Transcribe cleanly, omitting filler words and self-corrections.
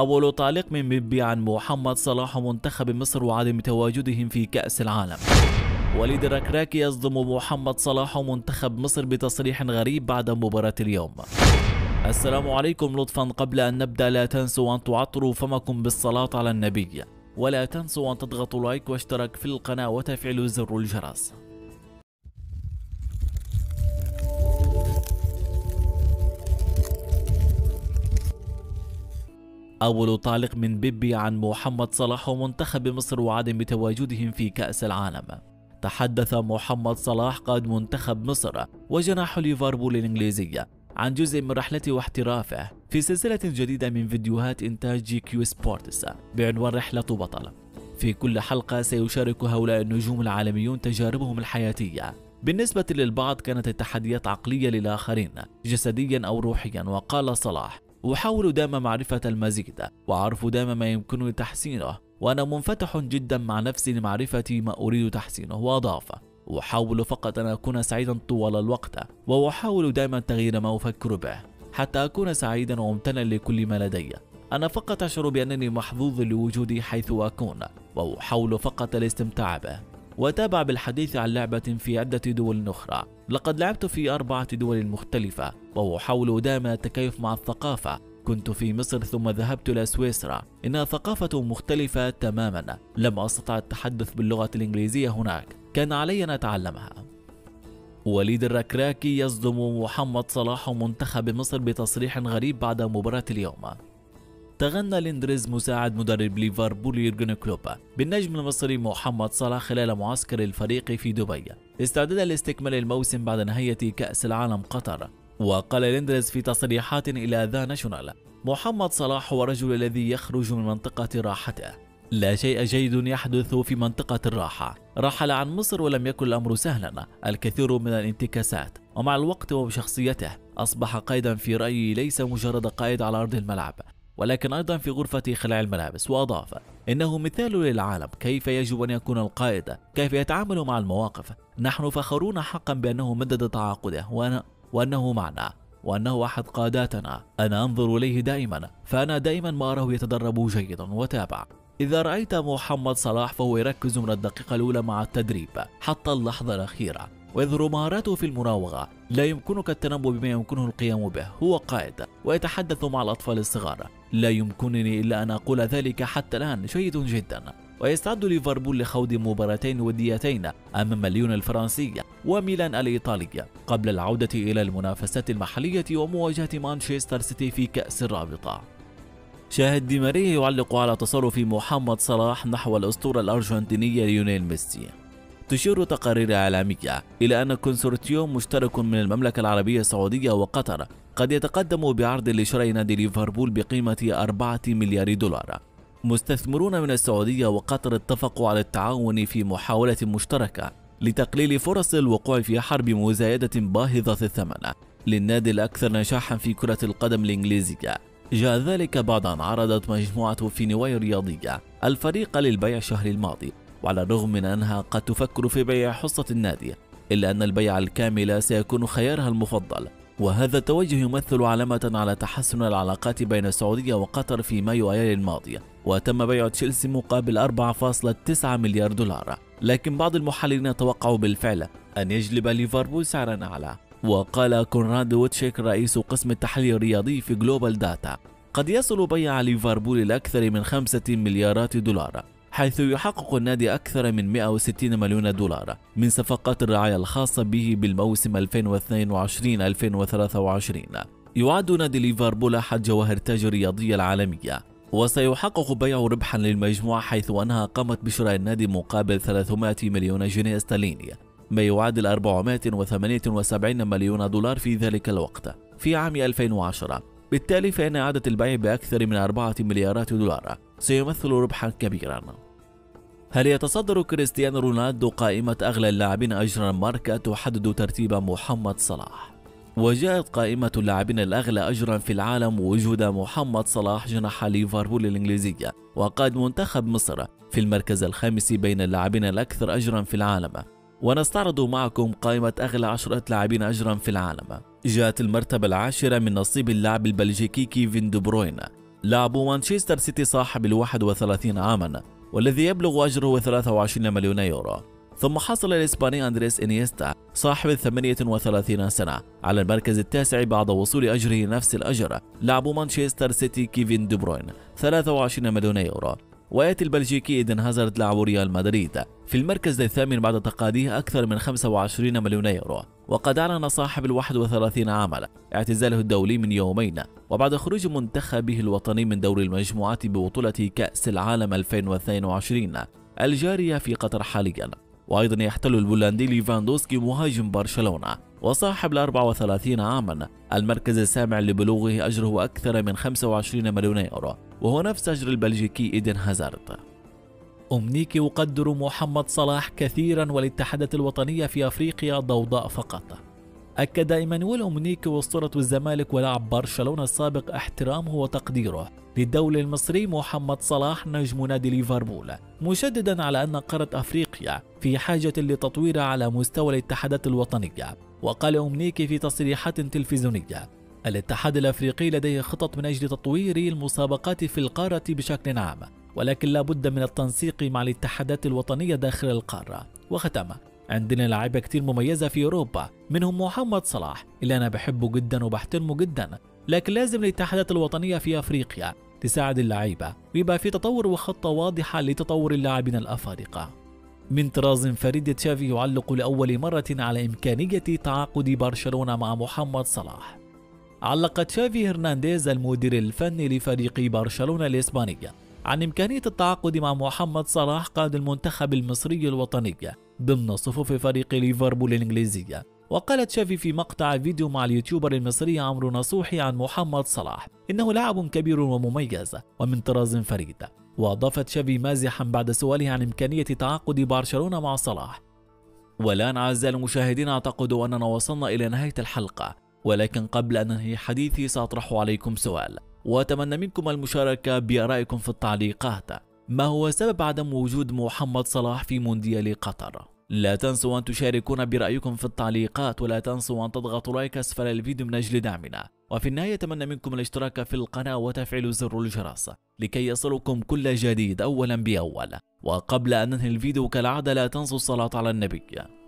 أول تعليق من بيبي عن محمد صلاح ومنتخب مصر وعدم تواجدهم في كأس العالم. وليد الركراكي يصدم محمد صلاح ومنتخب مصر بتصريح غريب بعد مباراة اليوم. السلام عليكم، لطفا قبل أن نبدأ لا تنسوا أن تعطروا فمكم بالصلاة على النبي، ولا تنسوا أن تضغطوا لايك واشتراك في القناة وتفعيل زر الجرس. أول تعليق من بيبي عن محمد صلاح ومنتخب مصر وعدم تواجدهم في كأس العالم. تحدث محمد صلاح قائد منتخب مصر وجناح ليفربول الإنجليزية عن جزء من رحلته واحترافه في سلسلة جديدة من فيديوهات إنتاج جي كيو سبورتس بعنوان رحلة بطل. في كل حلقة سيشارك هؤلاء النجوم العالميون تجاربهم الحياتية. بالنسبة للبعض كانت التحديات عقلية، للآخرين جسديا أو روحيا. وقال صلاح: أحاول دائما معرفة المزيد وأعرف دائما ما يمكنني تحسينه، وأنا منفتح جدا مع نفسي لمعرفة ما أريد تحسينه. وأضاف: أحاول فقط أن أكون سعيدا طوال الوقت، وأحاول دائما تغيير ما أفكر به حتى أكون سعيدا وممتنا لكل ما لدي. أنا فقط أشعر بأنني محظوظ لوجودي حيث أكون، وأحاول فقط الاستمتاع به. وتابع بالحديث عن لعبة في عدة دول أخرى. لقد لعبت في 4 دول مختلفة، وأحاول دائما التكيف مع الثقافة. كنت في مصر ثم ذهبت إلى سويسرا، إنها ثقافة مختلفة تماما. لم أستطع التحدث باللغة الإنجليزية هناك، كان علي أن أتعلمها. وليد الركراكي يصدم محمد صلاح ومنتخب مصر بتصريح غريب بعد مباراة اليوم. تغنى ليندرز مساعد مدرب ليفربول يورجن كلوب بالنجم المصري محمد صلاح خلال معسكر الفريق في دبي استعدادا لاستكمال الموسم بعد نهاية كأس العالم قطر. وقال ليندرز في تصريحات إلى ذا ناشونال: محمد صلاح هو الرجل الذي يخرج من منطقة راحته. لا شيء جيد يحدث في منطقة الراحة. رحل عن مصر ولم يكن الأمر سهلا، الكثير من الانتكاسات، ومع الوقت وبشخصيته أصبح قائدا في رأيي، ليس مجرد قائد على أرض الملعب ولكن أيضا في غرفة خلاع الملابس. وأضاف: إنه مثال للعالم كيف يجب أن يكون القائد، كيف يتعامل مع المواقف. نحن فخورون حقا بأنه مدد تعاقده وأنه معنا، وأنه أحد قاداتنا. أنا أنظر إليه دائما، فأنا دائما ما أراه يتدرب جيدا. وتابع: إذا رأيت محمد صلاح فهو يركز من الدقيقة الأولى مع التدريب حتى اللحظة الأخيرة، ويظهر مهاراته في المراوغة. لا يمكنك التنبؤ بما يمكنه القيام به. هو قائد ويتحدث مع الأطفال الصغار. لا يمكنني إلا أن أقول ذلك حتى الآن. جيد جدا. ويستعد ليفربول لخوض مباراتين وديتين أمام ليون الفرنسية وميلان الإيطالية قبل العودة إلى المنافسات المحلية ومواجهة مانشستر سيتي في كأس الرابطة. شاهد دي ماريا يعلق على تصرف محمد صلاح نحو الأسطورة الأرجنتينية ليونيل ميسي. تشير تقارير إعلامية إلى أن كونسورتيوم مشترك من المملكة العربية السعودية وقطر قد يتقدم بعرض لشراء نادي ليفربول بقيمة 4 مليار دولار. مستثمرون من السعودية وقطر اتفقوا على التعاون في محاولة مشتركة لتقليل فرص الوقوع في حرب مزايدة باهظة الثمن للنادي الأكثر نجاحا في كرة القدم الإنجليزية. جاء ذلك بعد أن عرضت مجموعة فينواي الرياضية الفريق للبيع الشهر الماضي، وعلى الرغم من أنها قد تفكر في بيع حصة النادي إلا أن البيع الكامل سيكون خيارها المفضل. وهذا التوجه يمثل علامة على تحسن العلاقات بين السعودية وقطر في مايو أيار الماضي، وتم بيع تشيلسي مقابل 4.9 مليار دولار. لكن بعض المحللين توقعوا بالفعل أن يجلب ليفربول سعرا أعلى. وقال كونراد ويتشيك رئيس قسم التحليل الرياضي في جلوبال داتا: قد يصل بيع ليفربول إلى أكثر من 5 مليارات دولار، حيث يحقق النادي أكثر من 160 مليون دولار من صفقات الرعاية الخاصة به بالموسم 2022-2023. يعد نادي ليفربول أحد جواهر التاج الرياضية العالمية، وسيحقق بيع ربحا للمجموعة حيث أنها قامت بشراء النادي مقابل 300 مليون جنيه استرليني، ما يعادل 478 مليون دولار في ذلك الوقت في عام 2010. بالتالي فإن إعادة البيع بأكثر من 4 مليارات دولار سيمثل ربحا كبيرا. هل يتصدر كريستيانو رونالدو قائمة أغلى اللاعبين أجرا؟ ماركا تحدد ترتيب محمد صلاح. وجاءت قائمة اللاعبين الأغلى أجرا في العالم وجود محمد صلاح جناح ليفربول الإنجليزية وقائد منتخب مصر في المركز الخامس بين اللاعبين الأكثر أجرا في العالم. ونستعرض معكم قائمة أغلى 10 لاعبين أجرا في العالم. جاءت المرتبة العاشرة من نصيب اللاعب البلجيكي كيفن دي بروين لاعب مانشستر سيتي صاحب 31 عاما والذي يبلغ أجره 23 مليون يورو. ثم حصل الإسباني أندريس إنيستا صاحب 38 سنة على المركز التاسع بعد وصول أجره نفس الأجر لاعب مانشستر سيتي كيفن دي بروين 23 مليون يورو. ويأتي البلجيكي إيدن هازارد لاعب ريال مدريد في المركز الثامن بعد تقاضيه أكثر من 25 مليون يورو. وقد أعلن صاحب 31 عاما اعتزاله الدولي من يومين وبعد خروج منتخبه الوطني من دور المجموعات ببطولة كأس العالم 2022 الجارية في قطر حاليا. وأيضا يحتل البولندي ليفاندوسكي مهاجم برشلونة وصاحب 34 عاما المركز السابع لبلوغه أجره أكثر من 25 مليون يورو وهو نفس أجر البلجيكي إيدن هازارد. أمنيك يقدر محمد صلاح كثيرا والاتحادات الوطنية في أفريقيا ضوضاء فقط. أكد إيمانويل أمنيك أسطورة الزمالك ولاعب برشلونة السابق احترامه وتقديره للدولي المصري محمد صلاح نجم نادي ليفربول، مشددا على أن قارة أفريقيا في حاجة لتطوير على مستوى الاتحادات الوطنية. وقال أمنيك في تصريحات تلفزيونية: الاتحاد الأفريقي لديه خطط من أجل تطوير المسابقات في القارة بشكل عام، ولكن لا بد من التنسيق مع الاتحادات الوطنية داخل القارة. وختم: عندنا لاعيبة كتير مميزة في أوروبا منهم محمد صلاح اللي أنا بحبه جدا وبحترمه جدا، لكن لازم الاتحادات الوطنية في أفريقيا تساعد اللعيبة ويبقى في تطور وخطة واضحة لتطور اللاعبين الأفارقة. من طراز فريد، تشافي يعلق لأول مرة على إمكانية تعاقد برشلونة مع محمد صلاح. علق تشافي هرنانديز المدير الفني لفريق برشلونة الإسبانية عن إمكانية التعاقد مع محمد صلاح قائد المنتخب المصري الوطني ضمن صفوف فريق ليفربول الإنجليزية. وقال تشافي في مقطع فيديو مع اليوتيوبر المصري عمرو نصوحي عن محمد صلاح إنه لاعب كبير ومميز ومن طراز فريد. وأضاف تشافي مازحا بعد سؤاله عن إمكانية تعاقد برشلونة مع صلاح: والآن أعزائي المشاهدين أعتقد أننا وصلنا إلى نهاية الحلقة، ولكن قبل أن أنهي حديثي سأطرح عليكم سؤال وأتمنى منكم المشاركة بآرائكم في التعليقات. ما هو سبب عدم وجود محمد صلاح في مونديال قطر؟ لا تنسوا أن تشاركونا برأيكم في التعليقات، ولا تنسوا أن تضغطوا لايك أسفل الفيديو من أجل دعمنا. وفي النهاية أتمنى منكم الاشتراك في القناة وتفعيل زر الجرس لكي يصلكم كل جديد أولا بأول. وقبل أن ننهي الفيديو كالعادة لا تنسوا الصلاة على النبي.